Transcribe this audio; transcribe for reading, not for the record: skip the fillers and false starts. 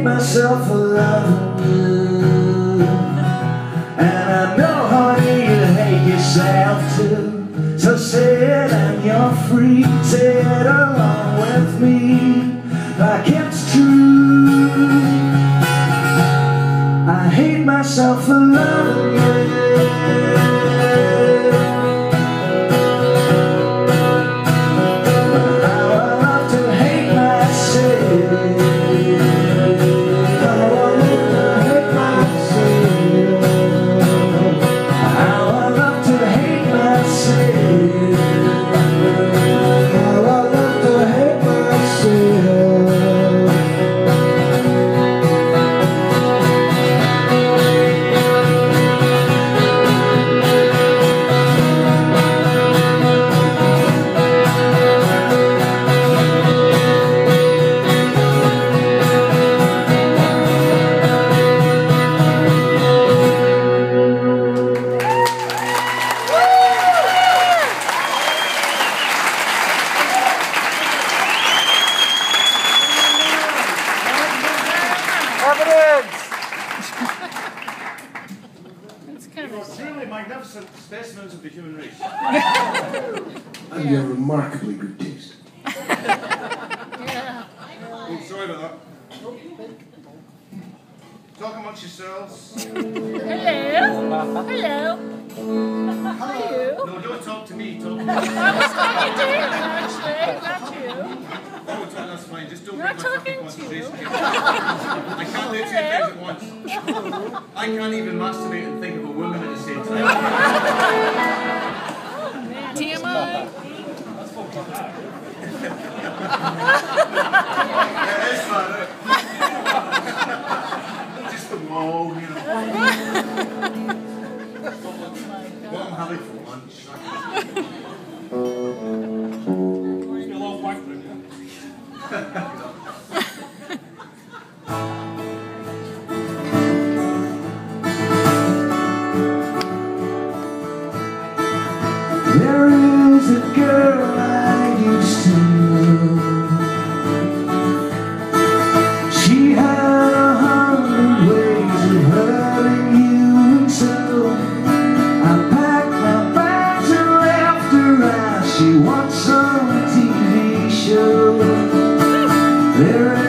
myself for loving you, and I know, honey, you hate yourself too. So say it and you're free. Say it along with me, like it's true. I hate myself for loving you. Truly magnificent specimens of the human race. And you have remarkably good taste. Oh, sorry about that. Talk amongst yourselves. Hello. Hello. How are you? No, don't talk to me. Talk to me. I was talking to you, actually, not you. Oh, that's fine. Just don't You're break my fucking talking concentration. to you. I can't do two things at once. I can't even masturbate and think of a woman at the same time. TMI. It is, man. Just the wall, you know. What I'm having for lunch. It's a long walk, There is a girl I used to know. She had 100 ways of hurting you, and so I packed my bags and left her as she watched some TV show. There